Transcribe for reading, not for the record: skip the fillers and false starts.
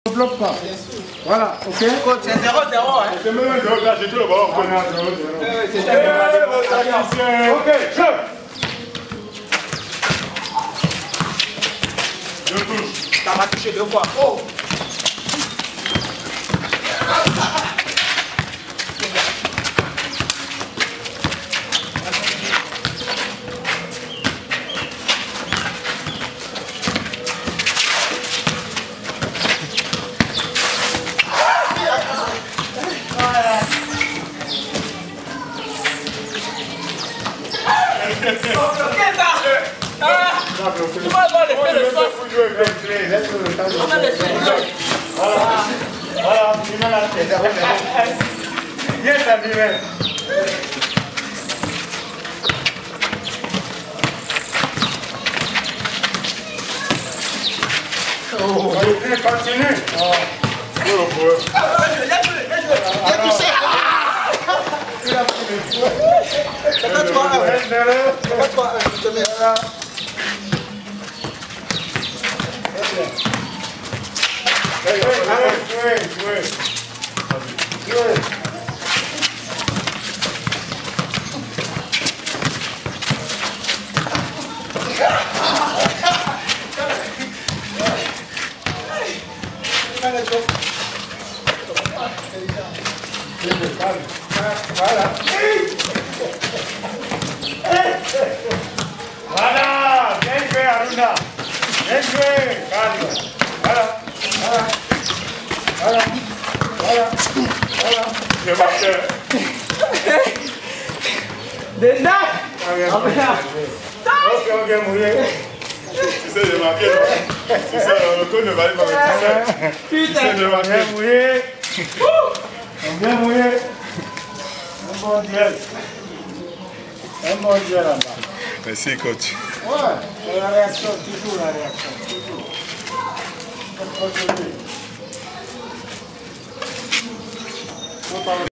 bloque pas. Voilà, ok. C'est 0-0, hein. C'est même un 0, là, j'ai tout le ballon. C'est un Ok, jeu. Je touche. Ça m'a touché 2 fois. Oh. Voilà, tu mets la tête. Viens, ça vient. Oh, continue. C'est pas 3-1. C'est pas 3-1, je te mets. Voilà, bien joué Aruna. Bien joué, Carlo. Voilà, voilà, voilà, voilà, voilà. J'ai marqué. Déjà. Ok, on vient mouiller. Tu sais, j'ai marqué. C'est ça, le code ne valait pas me tu sais, j'ai On marqué. vient mouiller. On vient mouiller. Un bon duel. Un bon duel là-bas. Merci, coach. Ouais, et la réaction, toujours la réaction, toujours.